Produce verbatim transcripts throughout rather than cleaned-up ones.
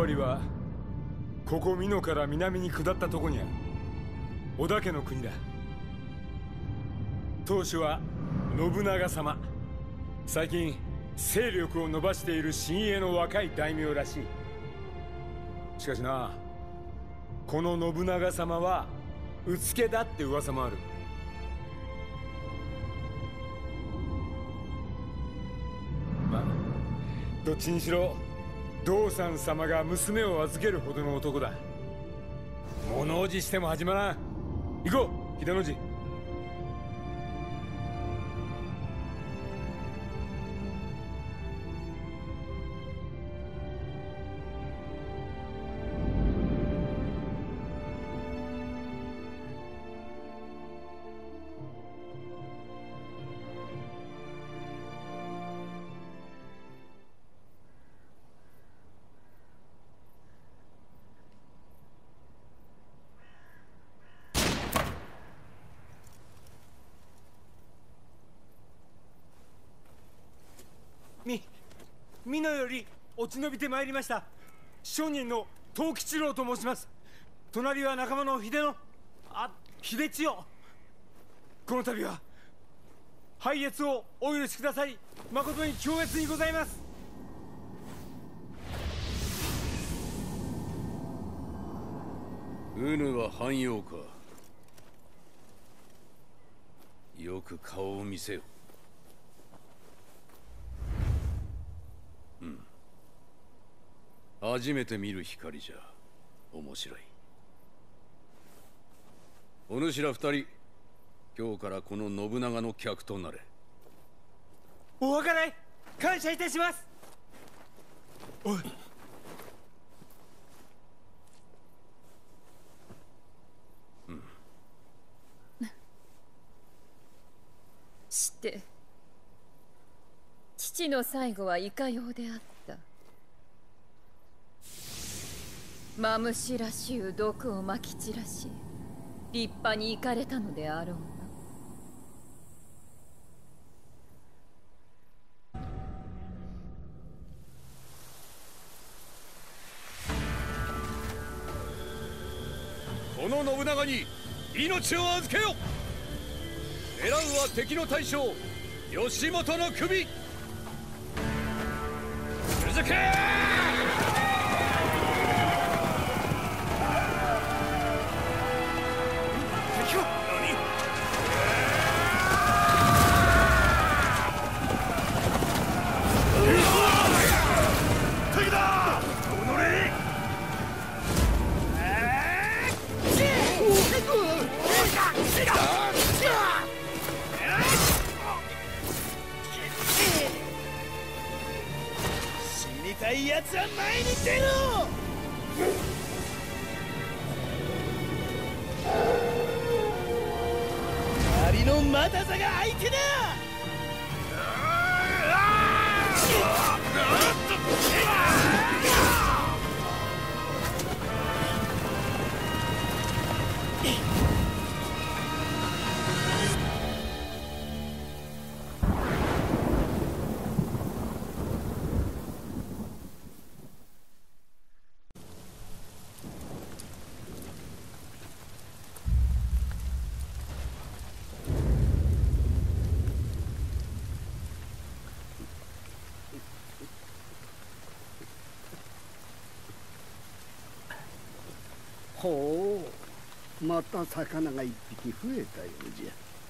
わりはここ美濃から南に下ったとこにある織田家の国だ。当主は信長様。最近勢力を伸ばしている新鋭の若い大名らしい。しかしな、この信長様はうつけだって噂もある。まあどっちにしろ道三様が娘を預けるほどの男だ。物おじしても始まらん。行こう秀の字。 み、美濃より落ち延びてまいりました商人の藤吉郎と申します。隣は仲間の秀野、あ、秀千代。この度は拝謁をお許しください。誠に恐悦にございます。 うぬは藩陽か。よく顔を見せよ。初めて見る光じゃ面白い。お主ら二人、今日からこの信長の客となれ。 お計らい感謝いたします。おい、 うん、 して父の最後はいかようであった。マムシらしゅう毒をまき散らし立派に行かれたのであろうな。この信長に命を預けよ。狙うは敵の大将義元の首。続け。 死にたいやつは前に出ろ。仮の又座が相手だ。 ほう、また魚が一匹増えたようじゃ。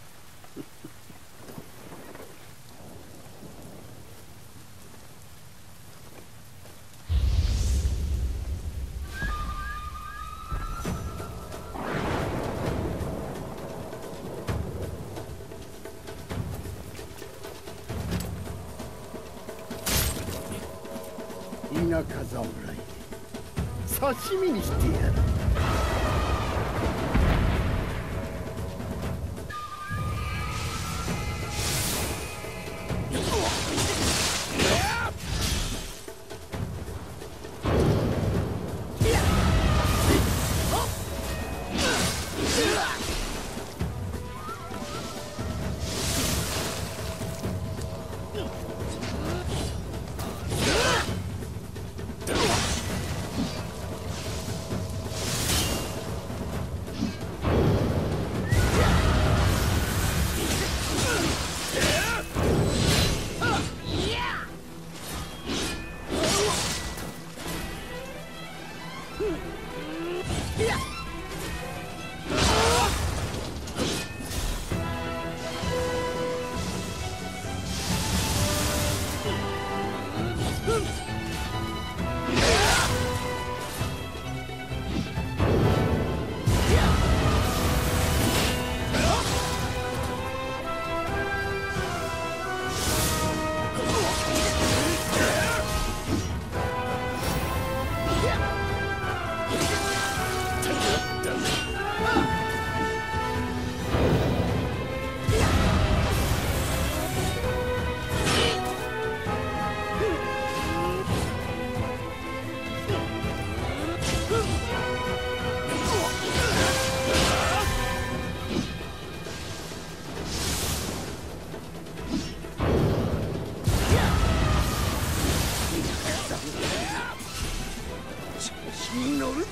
田舎侍、刺身にしてやる。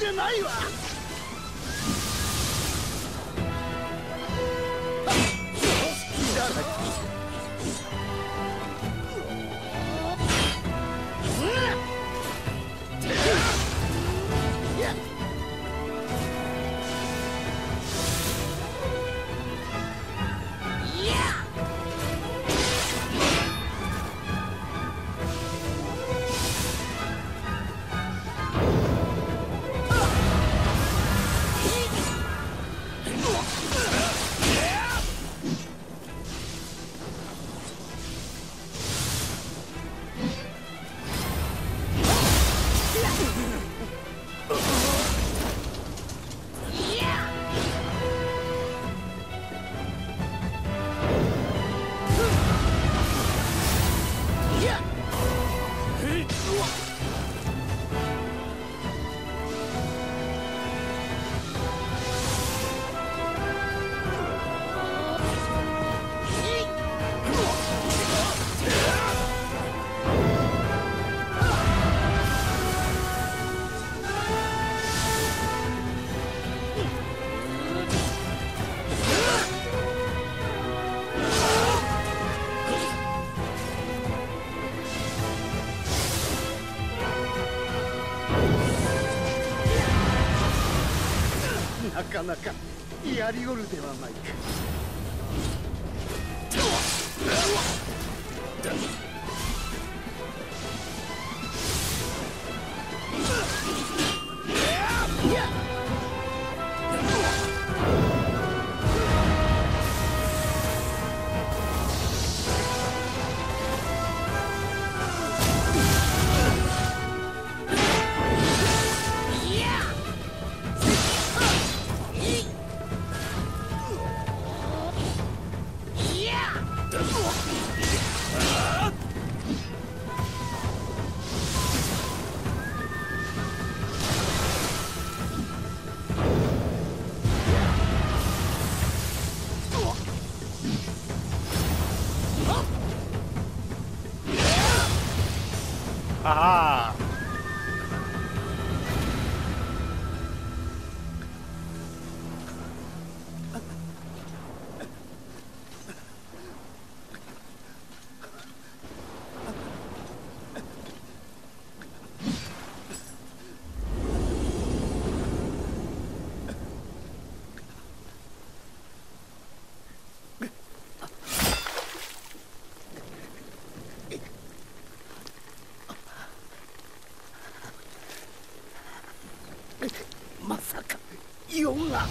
でないわ。なかなかやりおるではないか。 ああ、 まさかヨガ。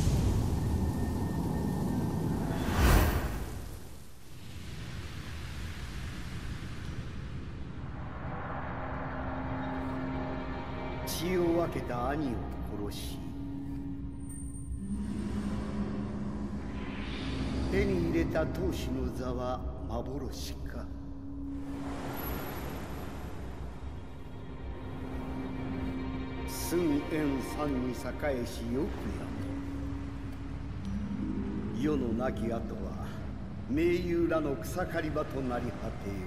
血を分けた兄を殺し、手に入れた当主の座は幻か。寸円山に栄えしよくやと。世の亡き後は盟友らの草刈り場となり果てよ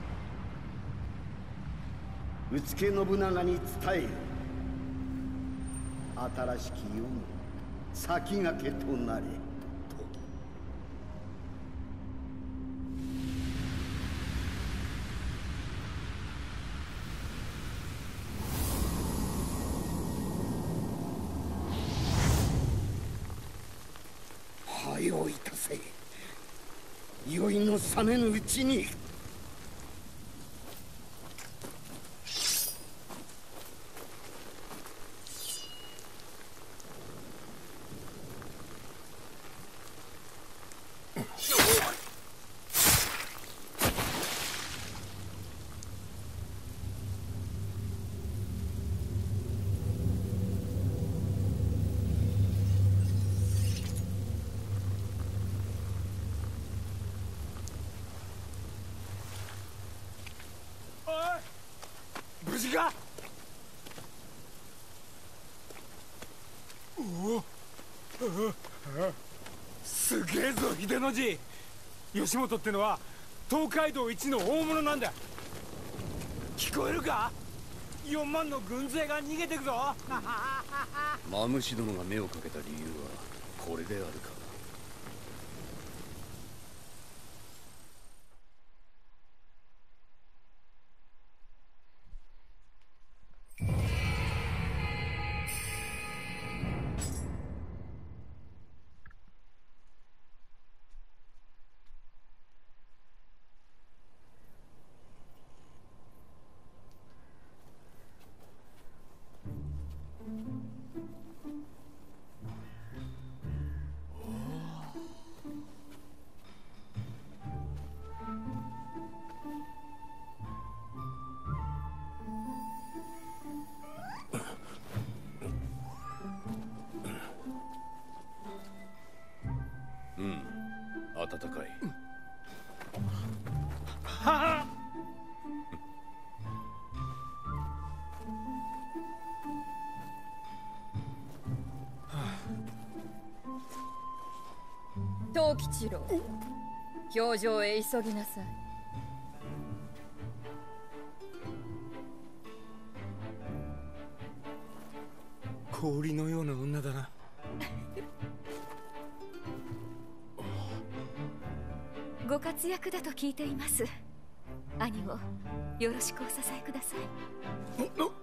う。宇助信長に伝えよ。新しき世の先駆けとなれ。よいたせ。酔いの覚めぬうちに。 無事か。おお、すげえぞ秀の字。義元ってのは東海道一の大物なんだ。聞こえるか。 よんまんの軍勢が逃げてくぞ。 マムシ殿が目をかけた理由はこれであるか。暖かい。 はは藤吉郎、表情へ急ぎなさい。 氷のような女だな。 ご活躍だと聞いています。兄をよろしくお支えください。